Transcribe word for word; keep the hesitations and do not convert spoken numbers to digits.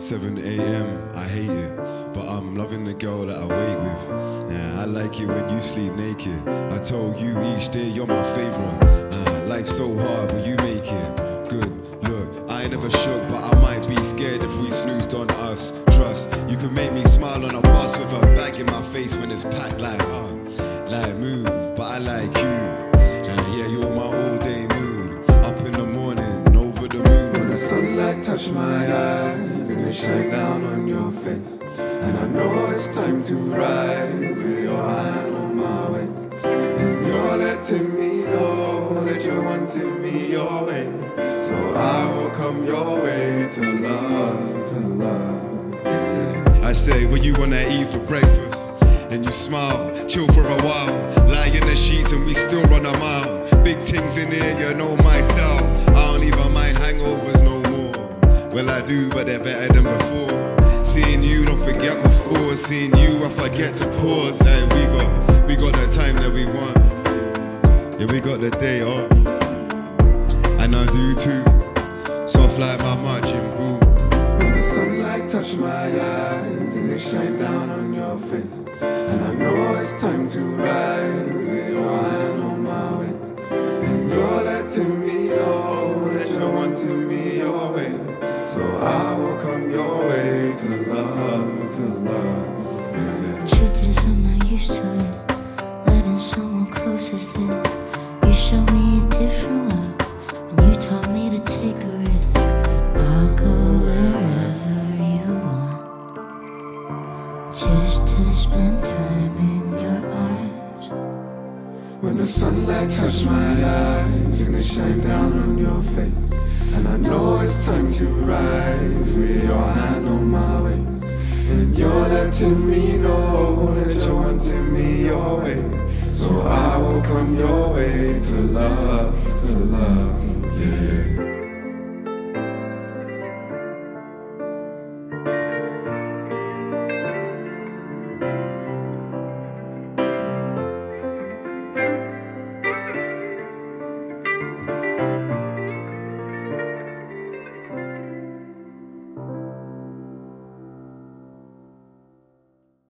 seven A M I hate it, but I'm loving the girl that I wake with. Yeah, I like it when you sleep naked. I told you each day you're my favorite. Uh, life's so hard, but you make it good. Look, I ain't never shook, but I might be scared if we snoozed on us. Trust, you can make me smile on a bus with a bag in my face when it's packed like, uh, like move, but I like you. Uh, yeah, you're my all-day mood. Up in the morning, over the moon. When the sunlight touch my eyes and it shine down on your face, and I know it's time to rise with your hand on my waist, and you're letting me know that you're wanting me your way. So I will come your way to love, to love, yeah. I say, what you wanna eat for breakfast? And you smile, chill for a while. Lie in the sheets and we still run a mile. Big things in here, you know my style. I don't even mind hangovers no more. Well I do, but they're better than before. Seeing you, don't forget before. Seeing you, I forget to pause. Hey, we got, we got the time that we want. Yeah, we got the day off. And I do too. Soft like my marching boot. When the sunlight touch my eyes and it shine down on your face, and I know it's time to rise with your hand on my waist, and you're letting me know that you're wanting me your way. So I will come your way to love, to love, yeah. Truth is I'm not used to it, letting someone close as this. You showed me a different love when you taught me to take a risk. I'll go wherever you want, just to spend time in your arms. When the sunlight touch my eyes and it shine down on your face, and I know it's time to rise with your hand on my waist, and you're letting me know that you're wanting me your way. So I will come your way to love, to love, yeah.